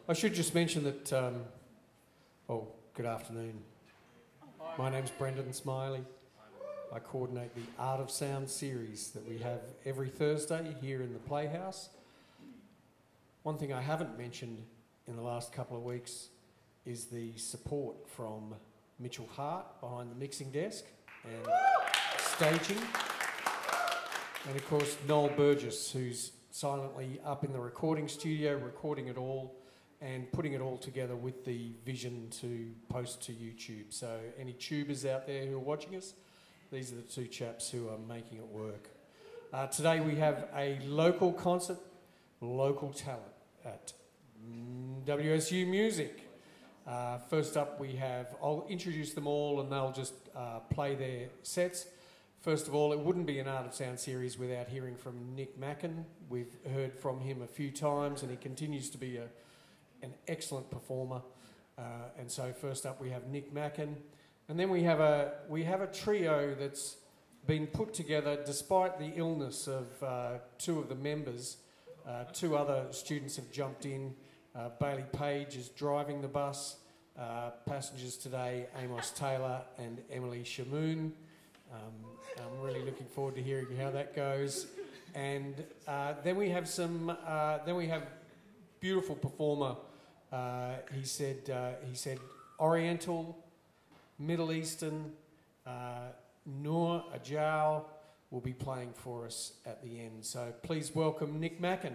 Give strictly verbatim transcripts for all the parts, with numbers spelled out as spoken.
I should just mention that, um, oh, good afternoon. My name's Brendan Smiley. I coordinate the Art of Sound series that we have every Thursday here in the Playhouse. One thing I haven't mentioned in the last couple of weeks is the support from Mitchell Hart behind the mixing desk and staging. And of course, Noel Burgess, who's silently up in the recording studio, recording it all and putting it all together with the vision to post to YouTube. So any tubers out there who are watching us, these are the two chaps who are making it work. Uh, today we have a local concert, local talent at W S U Music. Uh, first up we have, I'll introduce them all and they'll just uh, play their sets. First of all, it wouldn't be an Art of Sound series without hearing from Nick Mackin. We've heard from him a few times and he continues to be a, an excellent performer. Uh, and so first up we have Nick Mackin. And then we have a we have a trio that's been put together despite the illness of uh, two of the members. Uh, two other students have jumped in. Uh, Bailey Page is driving the bus. Uh, passengers today, Amos Taylor and Emily Shamoon. Um, I'm really looking forward to hearing how that goes. And uh, then we have some. Uh, then we have beautiful performer. Uh, he said. Uh, he said Oriental, Middle Eastern. Uh, Noor Ajal will be playing for us at the end. So please welcome Nick Mackin.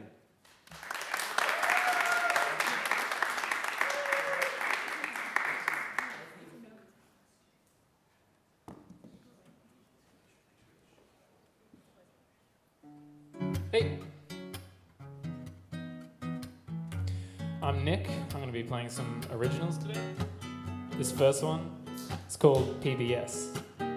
Hey, I'm Nick. I'm going to be playing some originals today. This first one is called P B S.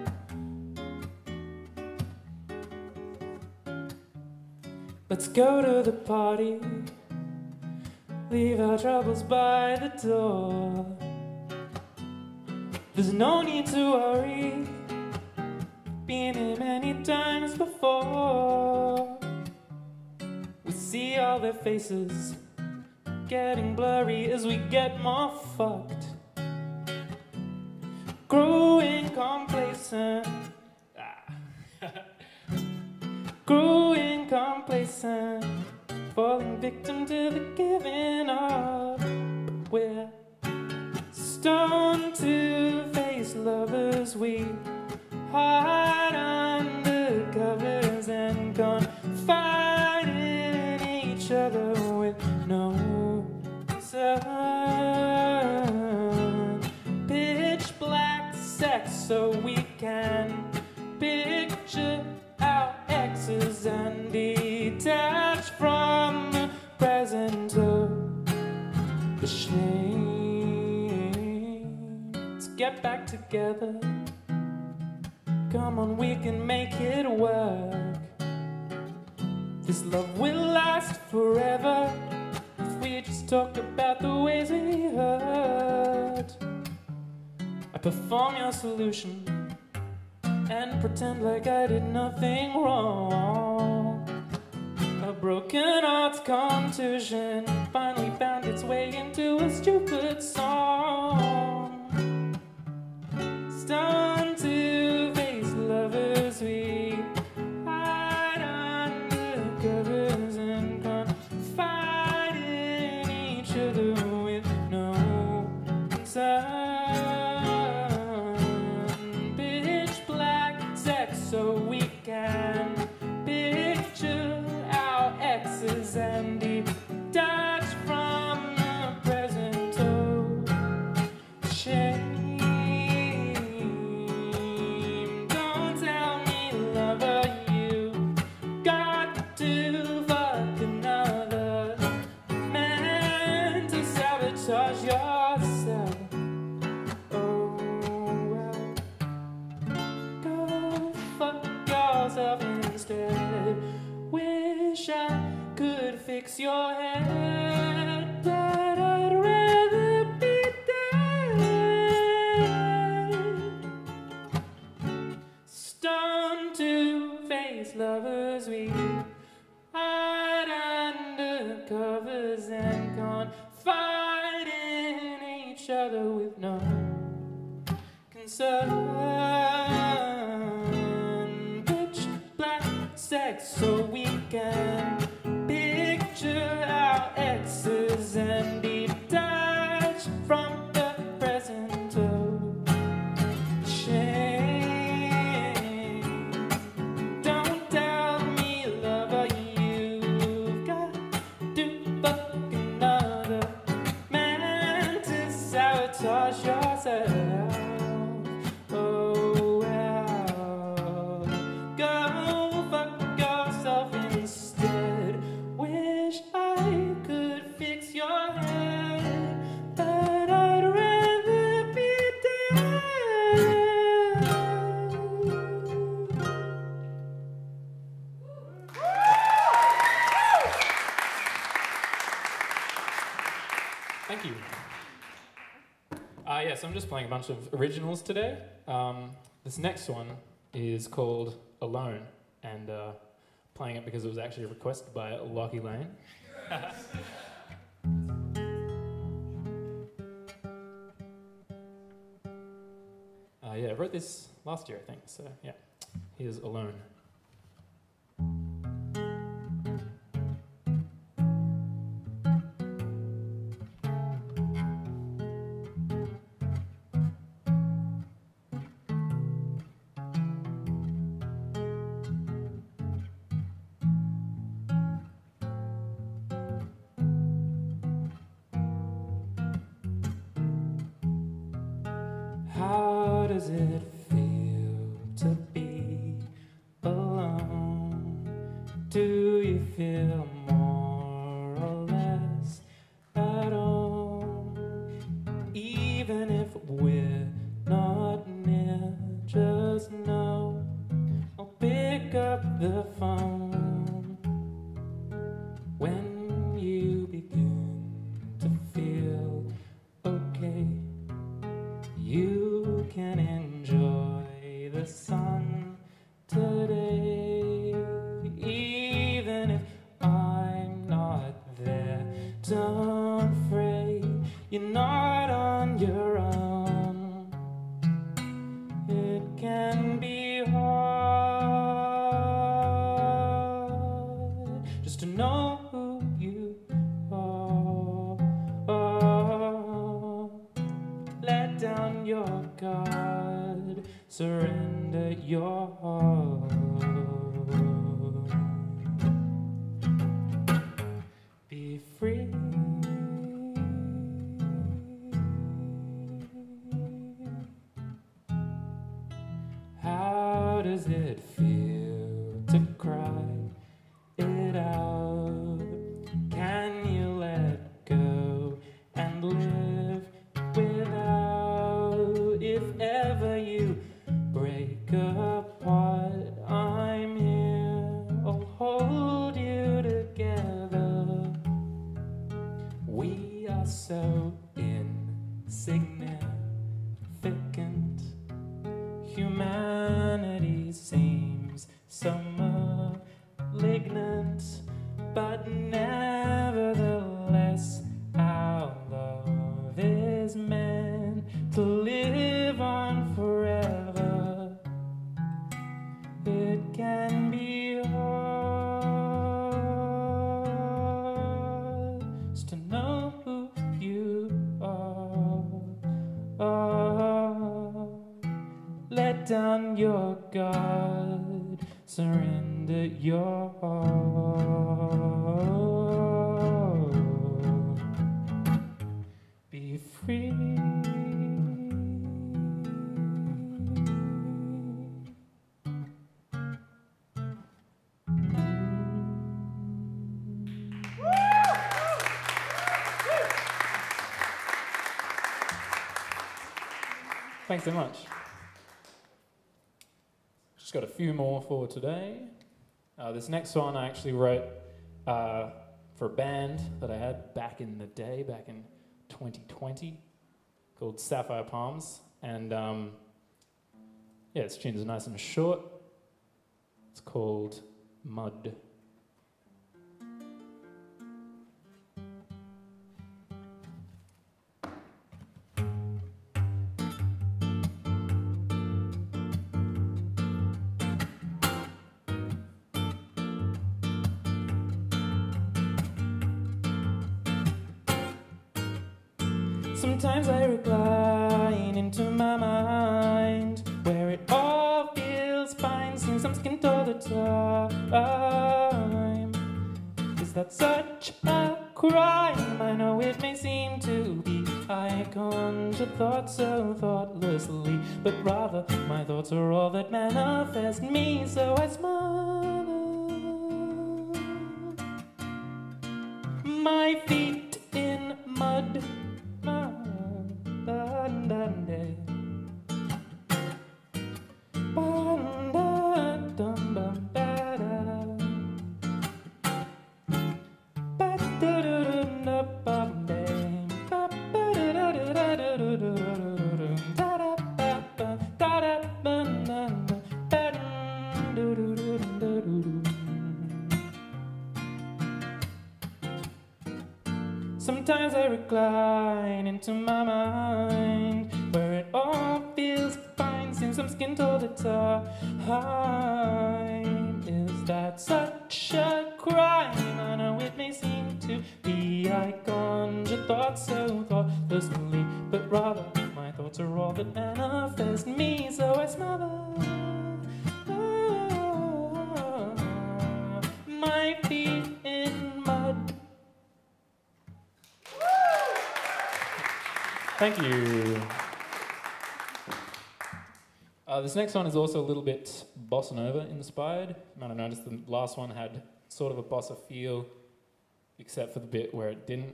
Let's go to the party, leave our troubles by the door. There's no need to worry, been here many times before. We see all their faces getting blurry as we get more fucked, growing complacent, ah. growing complacent, falling victim to the giving up. We're stone to face lovers, we hide under covers and confide in each other with no sun. Pitch black sex so we can picture our exes and detach from the present of the shame. Let's get back together. Come on, we can make it work. This love will last forever if we just talk about the ways we hurt. I perform your solution and pretend like I did nothing wrong. A broken heart's contusion finally found its way into a stupid song. Stunned to face lovers, we hide under covers and confide in each other with no concern. Pitch black sex so we can picture our exes and detach from the present of shame. Yourself. Oh well, go fuck yourself instead. Wish I could fix your head, but I'd rather be dead. Stone to face lovers, we hide under covers and confide each other with no concern. Pitch black sex so we can picture our exes and detach from the present of shame. Don't tell me, lover, you've got to fuck another man to sabotage yourself. Oh well, go fuck yourself instead. Wish I could fix your head, but I'd rather be dead. Thank you. Uh, yes, I'm just playing a bunch of originals today. Um, this next one is called Alone, and uh, playing it because it was actually requested by Lockie Lane. uh, yeah, I wrote this last year, I think, so yeah. Here's Alone. How does it feel to be alone? Do you feel more or less at home? Even if we're not near, just know I'll pick up the phone when you begin to feel okay. You can enjoy the sun today, even if I'm not there. Don't fret, you're not on your own. It can be hard just to know who you are. Let down your guard, surrender your heart. Be free. How does it feel to cry it out? Can you let go and live without? If ever you break apart, I'm here, I'll hold you together. We are so insignificant. Humanity seems so malignant, but nevertheless our love is meant to live on forever. It can be hard just to know who you are. Oh, let down your guard, surrender your heart. Be free. Thanks so much. Just got a few more for today. Uh, this next one I actually wrote uh, for a band that I had back in the day, back in twenty twenty, called Sapphire Palms. And um, yeah, its tune is nice and short. It's called Mud. Sometimes I recline into my mind, where it all feels fine since I'm skinned all the time. Is that such a crime? I know it may seem to be. I conjure thoughts so thoughtlessly, but rather my thoughts are all that manifest me, so I smother my feet in mud. Sometimes I recline into my mind, where it all feels fine since I'm skinned all the time. Is that such a crime? I know it may seem to be. I conjure thoughts so thoughtlessly, but rather my thoughts are all that manifest me, so I smother my feet in mud. Thank you. Uh, this next one is also a little bit bossa nova inspired. You might have noticed the last one had sort of a bossa feel, except for the bit where it didn't.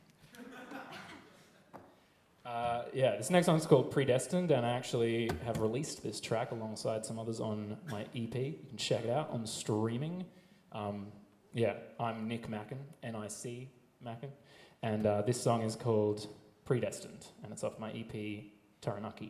Uh, yeah, this next one's called Predestined, and I actually have released this track alongside some others on my E P. You can check it out on streaming. Um, yeah, I'm Nick Mackin, N I C Mackin, and uh, this song is called Predestined, and it's off my E P, Taranaki.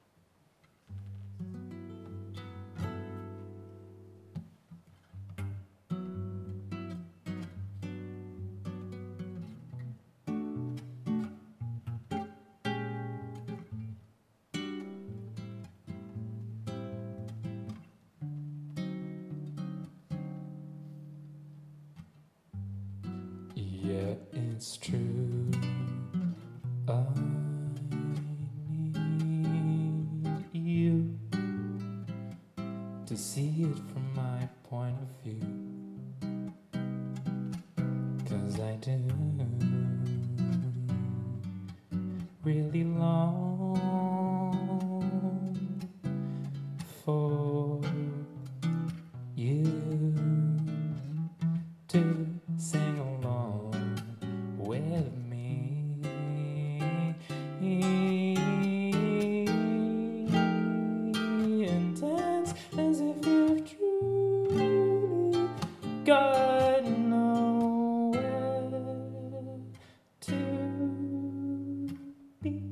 Yeah, it's true. I need you to see it from my point of view, 'cause I do really long for you to sing along with me and dance as if you've truly got nowhere to be.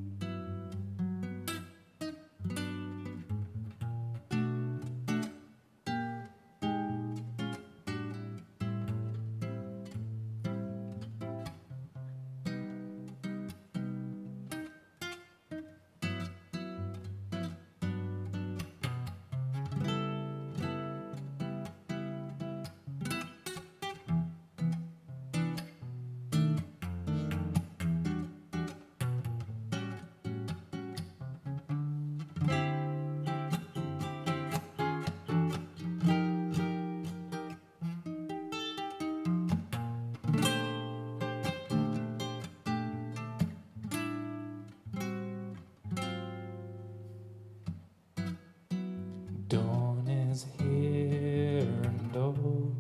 Dawn is here and oh,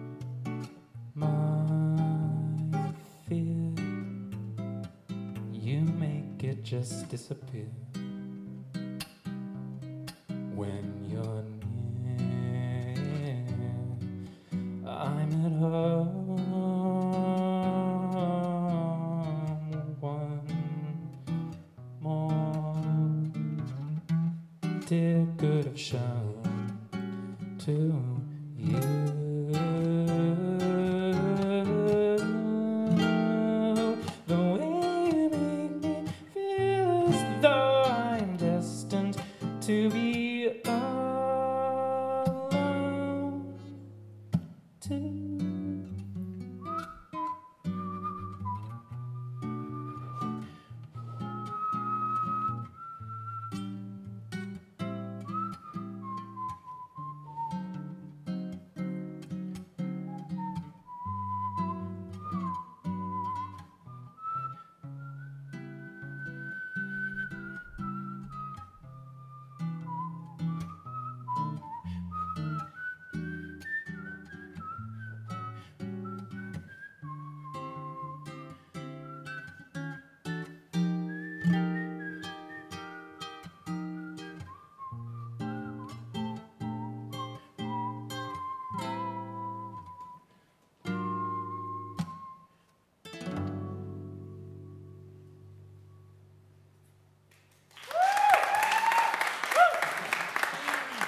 my fear, you make it just disappear when you're near. I'm at home, one more tear could have shown to you. The way you make me feel as though I'm destined to be alone too.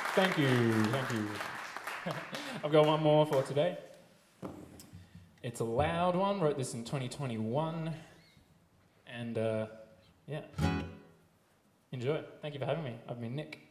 Thank you, thank you. I've got one more for today. It's a loud one, wrote this in twenty twenty-one, and uh, yeah, enjoy. Thank you for having me. I've been Nick.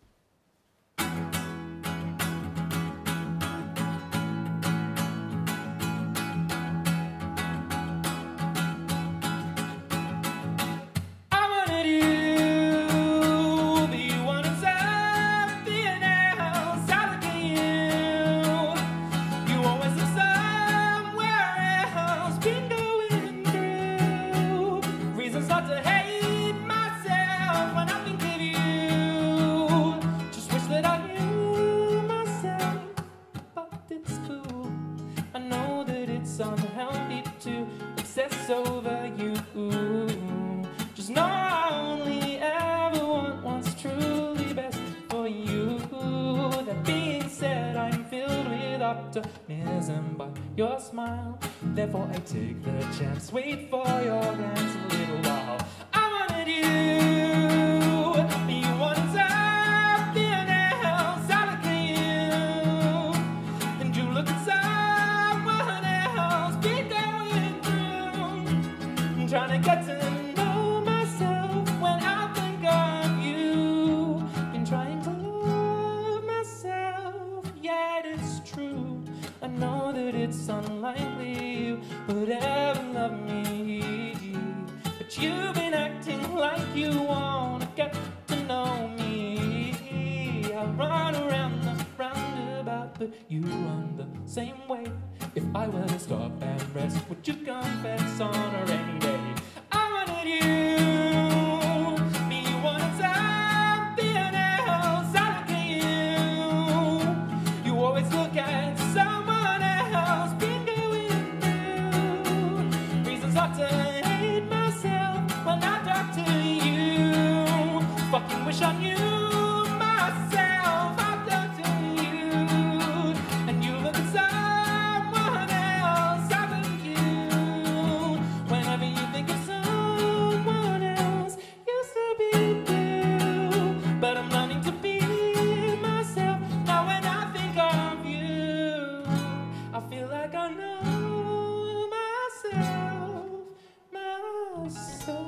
Over you, just know I only ever want what's truly best for you. That being said, I'm filled with optimism by your smile. Therefore I take the chance, wait for your glance a little while. I wanted you, you wanted something else. I look at you, and you look at someone else. Been going through, trying to get to know myself when I think of you. Been trying to love myself, yet it's true. I know that it's unlikely you would ever love me, but you've been acting like you wanna get to know me. I run around the roundabout, but you run the same way. If I were to stop and rest, would you confess on a rainy day? I wanted you, but you wanted something else. I look at you, you always look at someone else. Been going through reasons not to hate myself when I talk to you. Fucking wish I knew myself. I talk to you, and you look at someone else. I look at you. Whenever you think of someone else, used to be you, but I'm learning to be myself. Now when I think of you, I feel like I know myself, myself.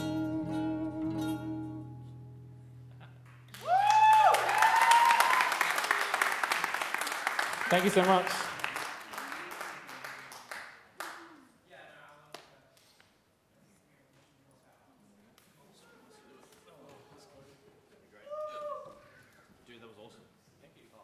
Thank you so much. Dude, that was awesome. Thank you.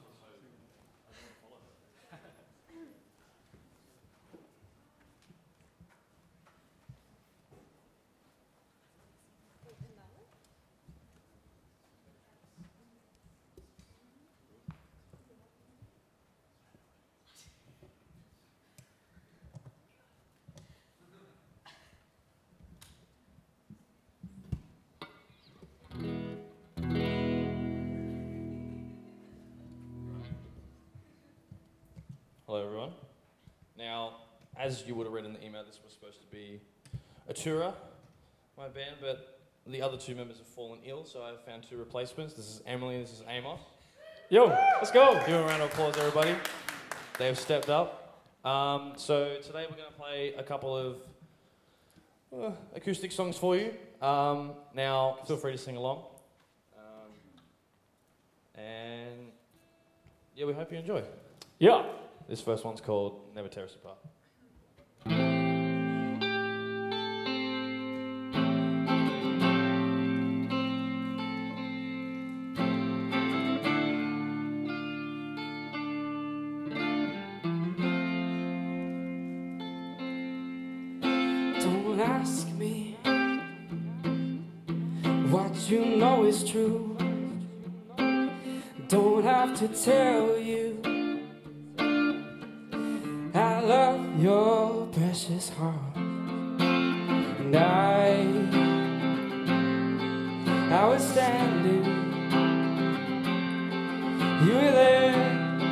Hello everyone. Now, as you would have read in the email, this was supposed to be a tourer, my band, but the other two members have fallen ill, so I found two replacements. This is Emily, this is Amos. Yo, let's go! Give them a round of applause, everybody. They have stepped up. Um, so today we're going to play a couple of uh, acoustic songs for you. Um, now, feel free to sing along. Um, and yeah, we hope you enjoy. Yeah. This first one's called Never Tear Us Apart. Don't ask me what you know is true. Don't have to tell you I love your precious heart. And I, I was standing, you were there,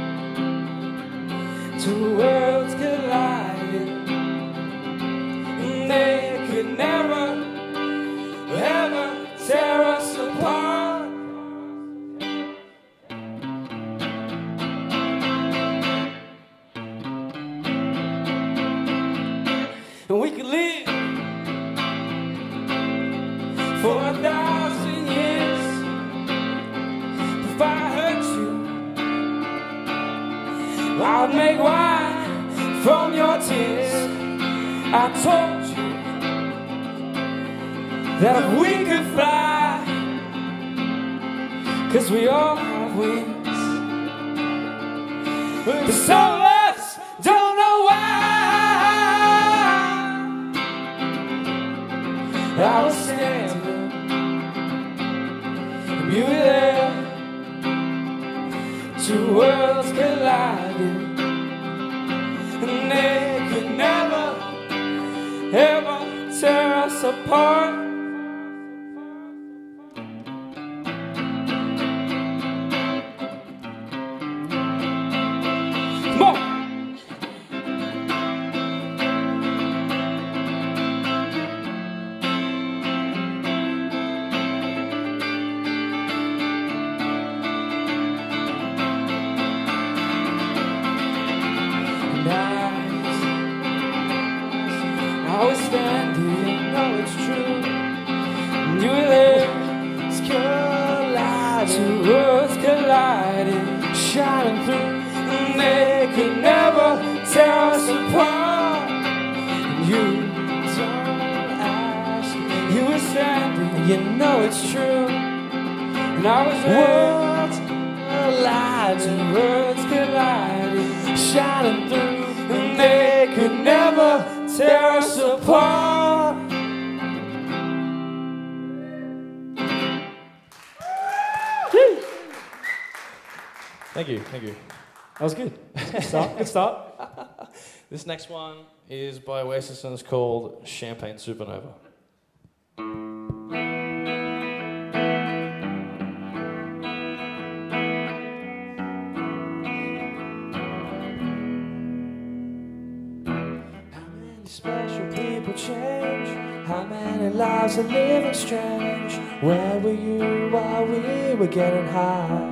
two worlds colliding, and they could never, ever tear us apart. for a thousand years. If I hurt you, I'll make wine from your tears. I told you that if we could fly, 'cause we all have wings, but some of us don't know why. I was standing, and you were there, two worlds colliding, and they could never, ever tear us apart. Come on! I was standing, know it's true, and you were there, it's colliding, two worlds colliding, shining through, and they could never tear us apart. And you don't ask, you were standing, you know it's true, and I was there, worlds colliding, worlds colliding, shining through, and they could never tear us apart. Thank you, thank you. That was good. Good start. Good start. This next one is by Oasis and it's called Champagne Supernova. Special people change. How many lives are living strange? Where were you while we were getting high?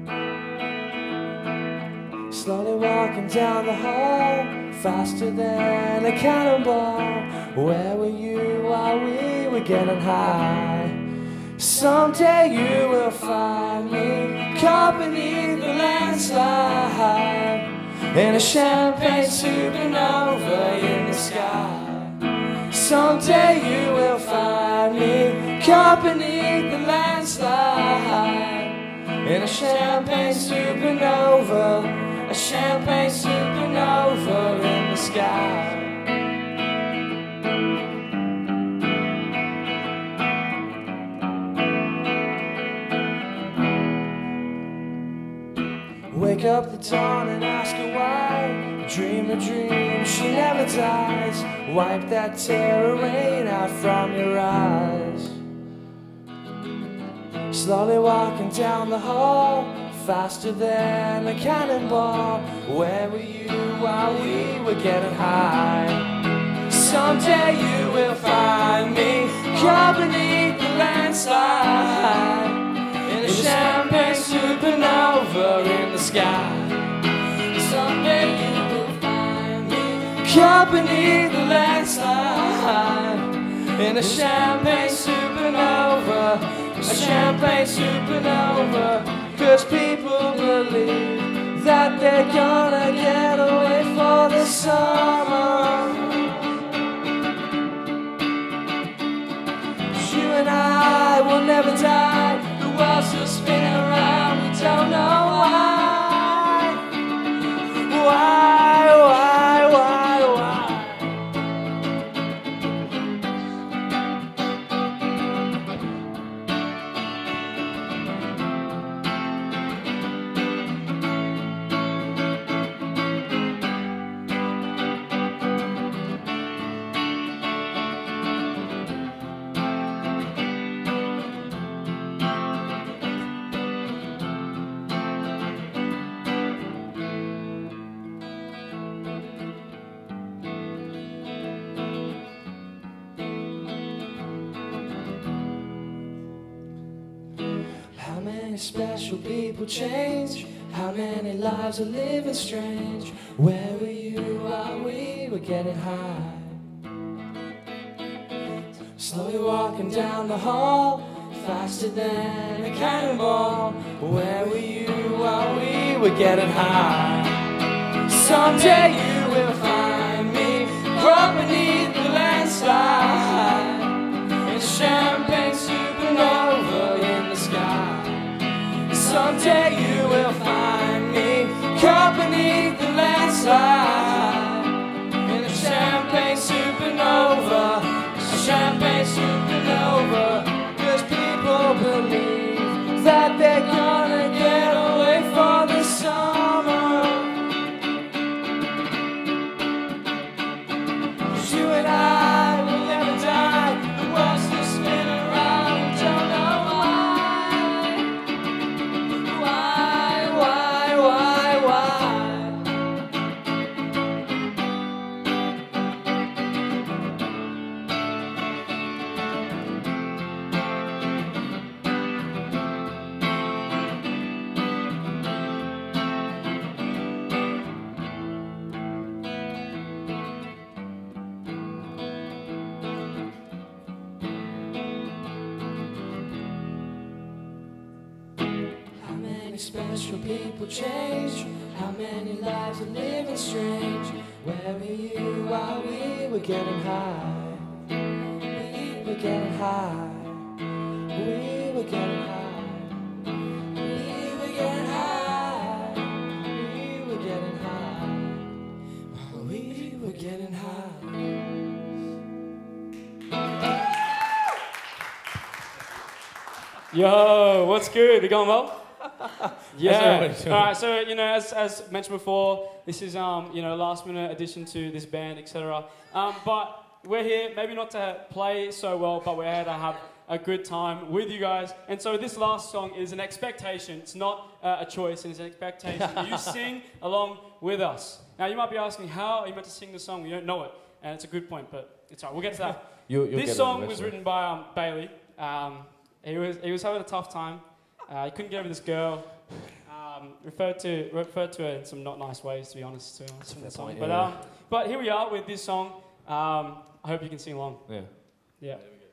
Slowly walking down the hall, faster than a cannonball. Where were you while we were getting high? Someday you will find me caught beneath the landslide, in a champagne supernova in the sky. Someday you will find me caught beneath the landslide, in a champagne supernova, a champagne supernova in the sky. Wake up the dawn and ask her why. Dream a dream, she never dies. Wipe that terror rain out from your eyes. Slowly walking down the hall, faster than a cannonball. Where were you while we were getting high? Someday you will find me caught beneath the landslide, in a champagne supernova in the sky. Someday you will find me caught beneath the landslide, in a champagne supernova, a champagne supernova. 'Cause people believe that they're gonna get away for the summer. You and I will never die. The world's still spinning around. We don't know why. Why, why, why, why? How many special people change? How many lives are living strange? Where were you while we were getting high? slowly walking down the hall, faster than a cannonball. Where were you while we were getting high? Someday you will find me caught beneath the landslide, in a champagne supernova in the sky. Someday you will find me caught beneath the landslide, in a champagne supernova, a champagne supernova. Cause people believe that they're gonna get away for the summer. Cause you and I will never die, the world's still spinning around, we don't know why. Why, why, why, why? How many special people change? How many lives are living strange? Where were you while we were getting high? We were getting high. We were getting high. We were getting high. We were getting high. We were getting high. Yo, what's good? You going well? Yeah. everybody doing? All right. So you know, as, as mentioned before, this is um you know last minute addition to this band, et cetera. Um, but we're here maybe not to play so well, but we're here to have a good time with you guys. And so this last song is an expectation. It's not uh, a choice, and it's an expectation. You sing along with us. Now you might be asking, how are you meant to sing the song? You don't know it, and it's a good point, but it's all right. We'll get to that. You, you'll get This it song was eventually. written by um, Bailey. Um, he was he was having a tough time. Uh, he couldn't get over this girl. Um, referred to referred to her in some not nice ways, to be honest. To be honest in the song. point, But yeah. um, but here we are with this song. Um, I hope you can sing along. Yeah. Yeah.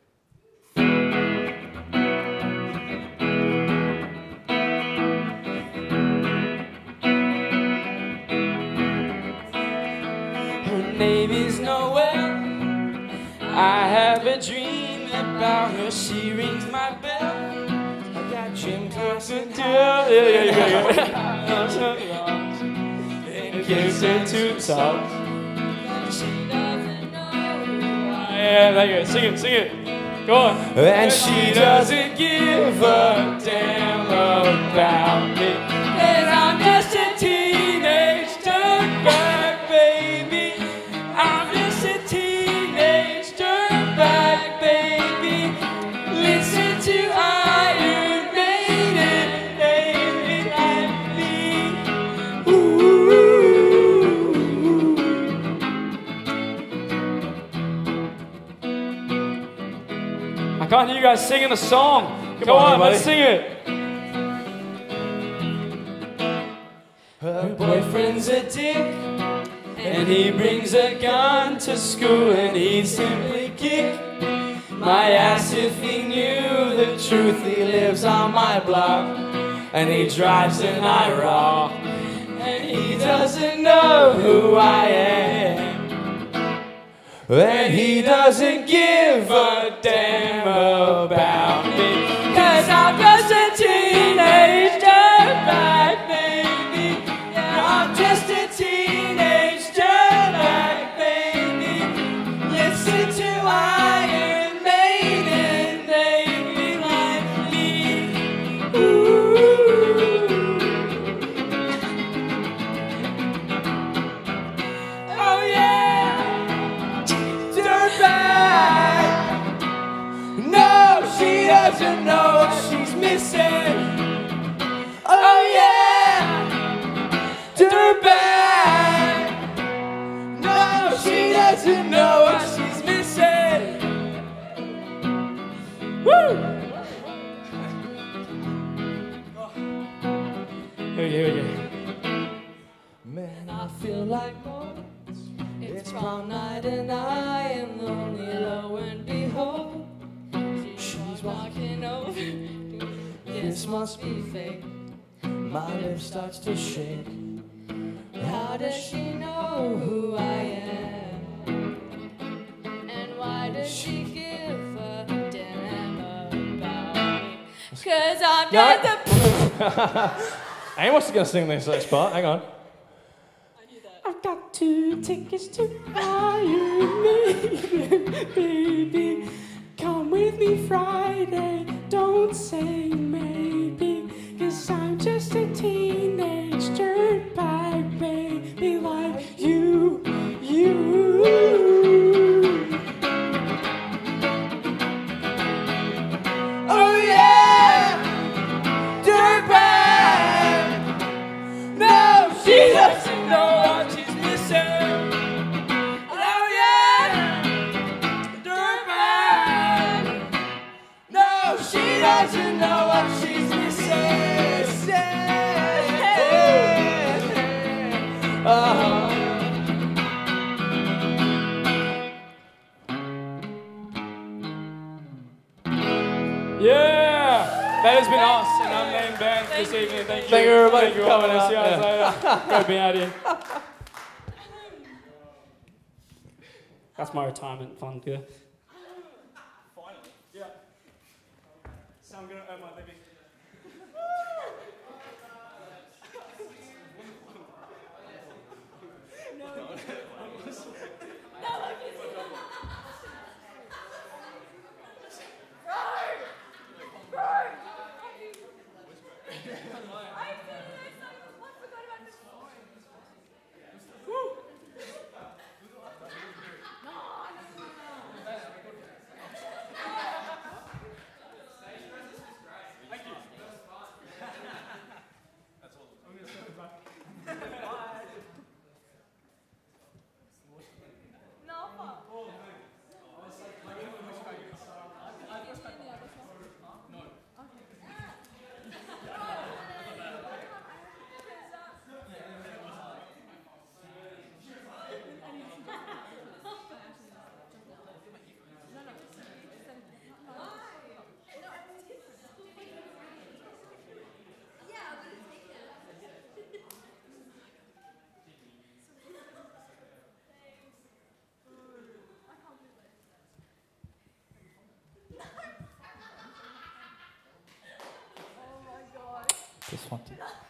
Her name is Noelle. I have a dream about her. She rings my bell. I got gym class and Yeah, yeah, yeah, yeah. and Gives her two songs. She doesn't know who I Yeah, there you go. Sing it, sing it. Go on. am. And she doesn't give a damn about me. And I'm just a teenage dirtbag, baby. I'm just a teenage dirtbag, baby. Listen to Iron Maiden, David and me. Ooh. I can't hear you guys singing the song. Come on, on, everybody. let's sing it. Her boyfriend's a dick, and he brings a gun to school, and he'd simply kick my ass if he knew the truth. He lives on my block, and he drives an IROC, and he doesn't know who I am, and he doesn't give a damn about me. Cause I'm just a teenage dirtbag, baby. Yeah, I'm just a teenage dirtbag, baby. Listen to Iron Maiden, baby, like me. Ooh. Oh yeah, dirtbag. No, she doesn't know what she's missing. Oh yeah, dirtbag. No, she doesn't know what she's missing. Woo! Here we go, here we go. Man, I feel like bones. It's prom night and I am lonely, lo and behold. this must be fake. My lip starts to shake. How does she know who I am? And why does she give a damn about me? Cause I'm No. just a... Amos is going to sing this next part. Hang on. I've got two tickets to Iron Maiden, baby. Come with me Friday, don't say maybe. Cause I'm just a teenage dirtbag baby like you, you. Oh yeah, dirtbag. No, she doesn't know what she's missing. Oh yeah, dirtbag. No, she doesn't know what she's missing. Uh-huh. Yeah! That has been us, an unnamed band this evening. Thank you. Thank you, everybody, Thank you for all. coming See you out. guys later. Great being out here. That's my retirement fund, yeah. Finally. Yeah. So I'm going to earn my living. This one.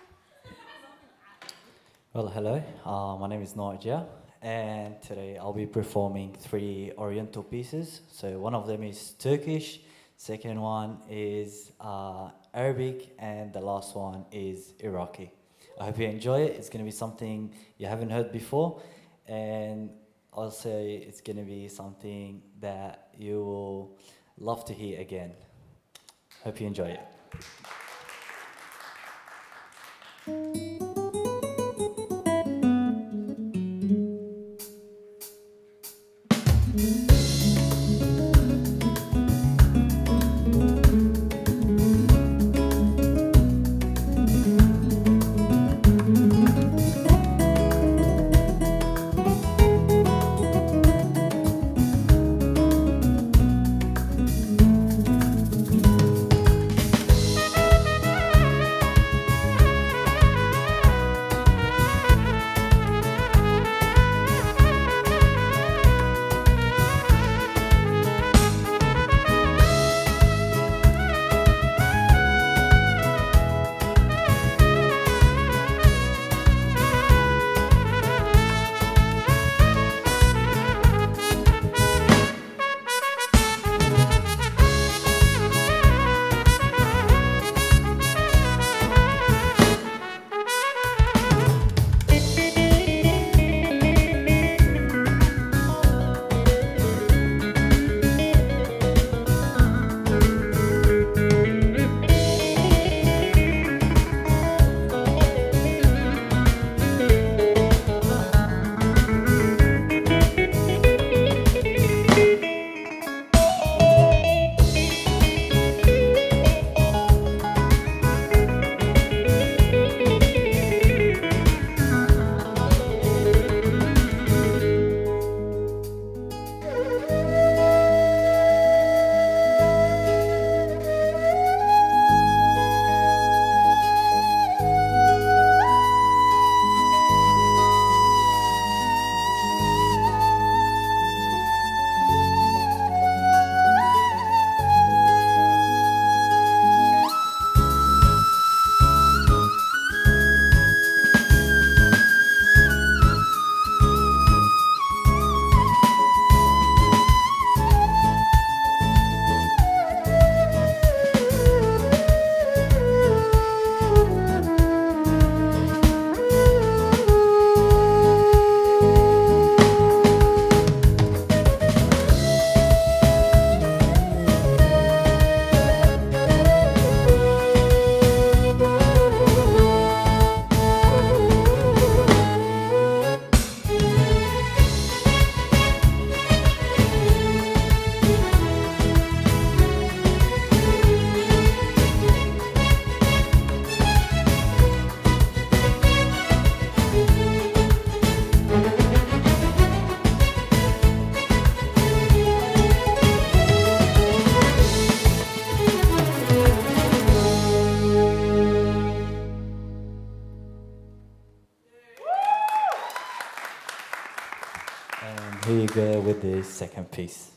Well, hello. Uh, my name is Nadia, and today I'll be performing three Oriental pieces. So one of them is Turkish, second one is uh, Arabic, and the last one is Iraqi. I hope you enjoy it. It's going to be something you haven't heard before, and also it's going to be something that you will love to hear again. Hope you enjoy it. Thank with the second piece.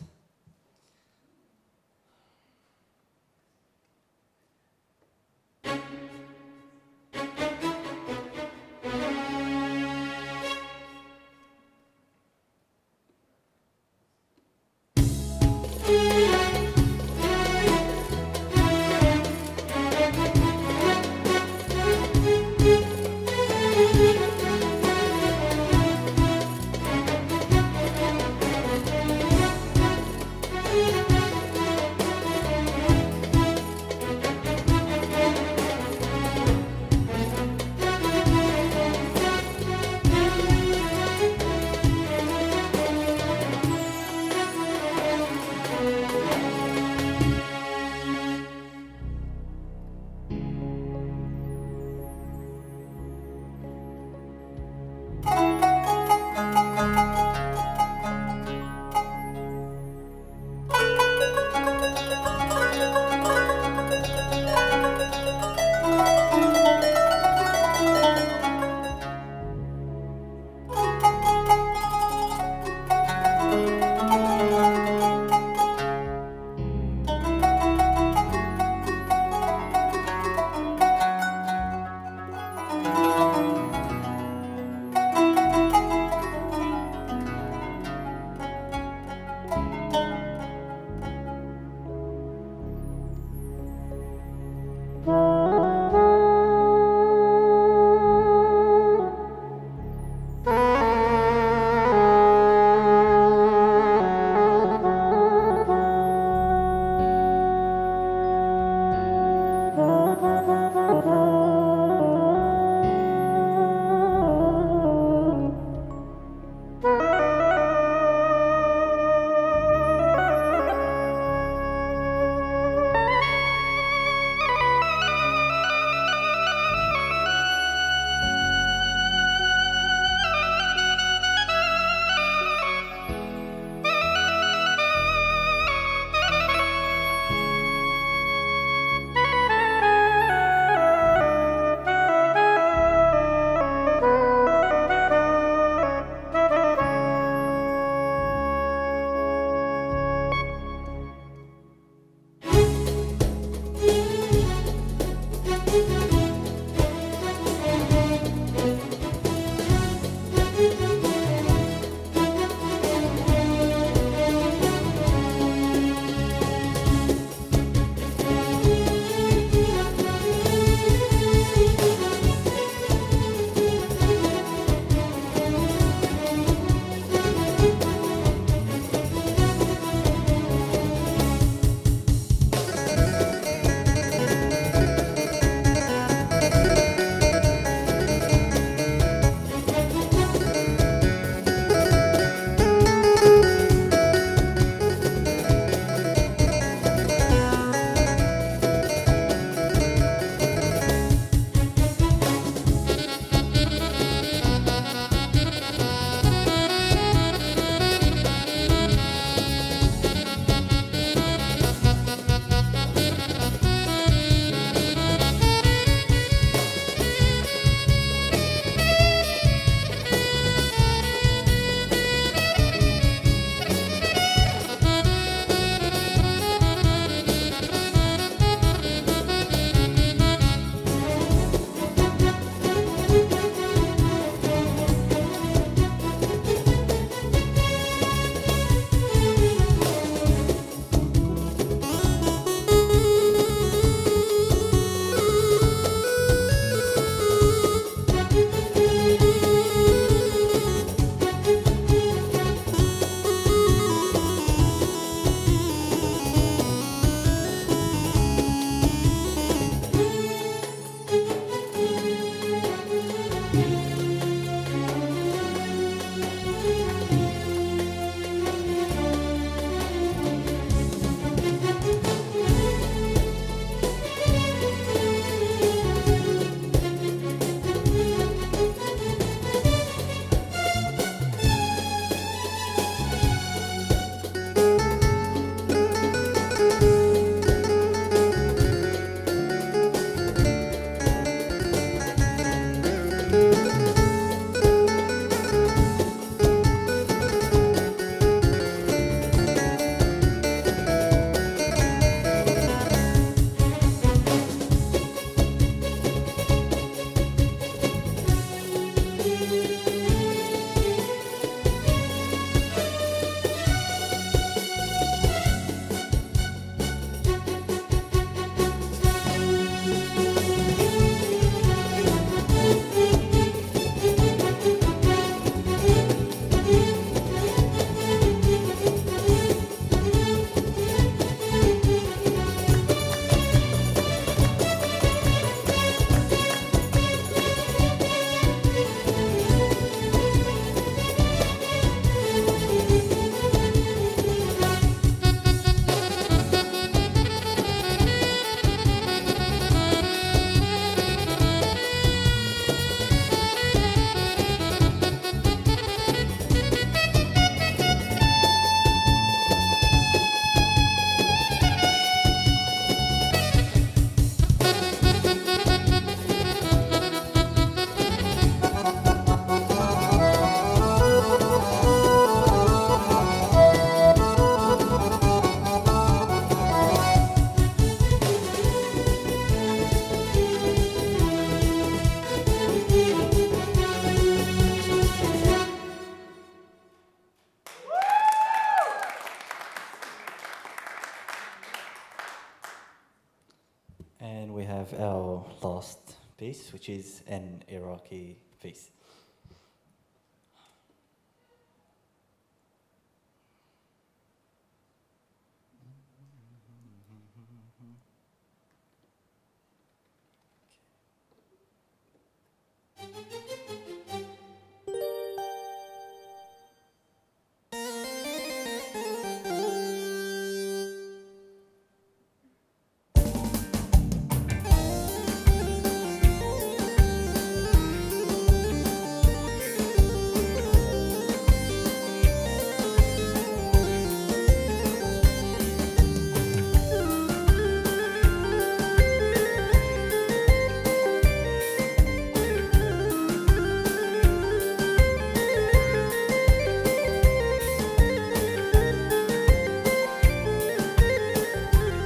And we have our last piece, which is an Iraqi piece.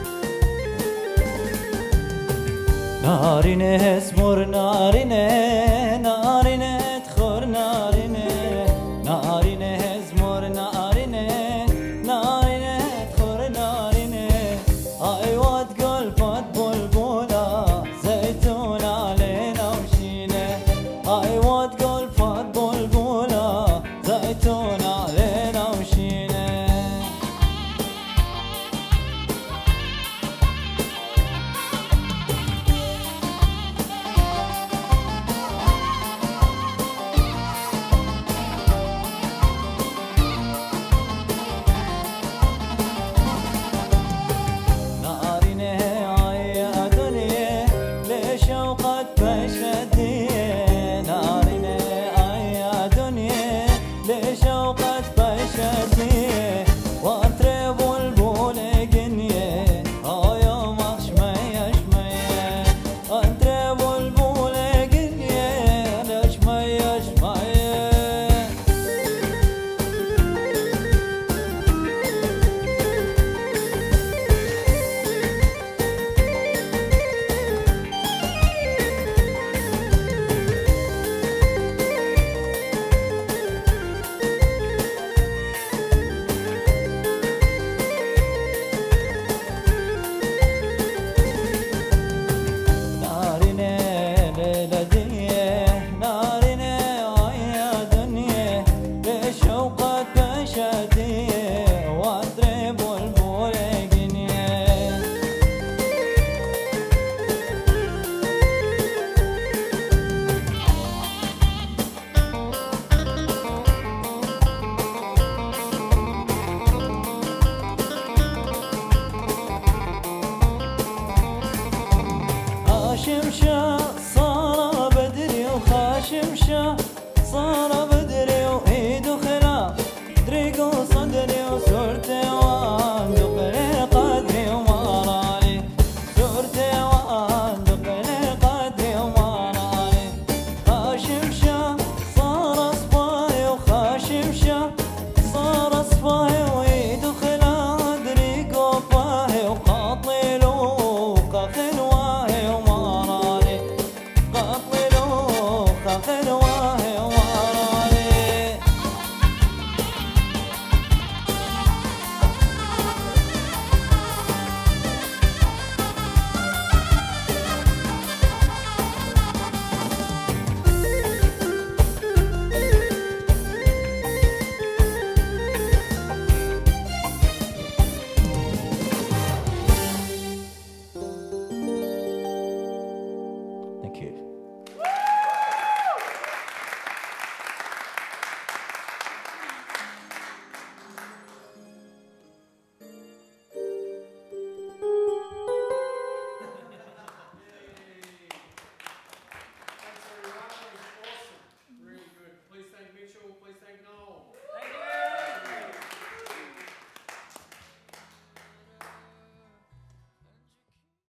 Narines mor narines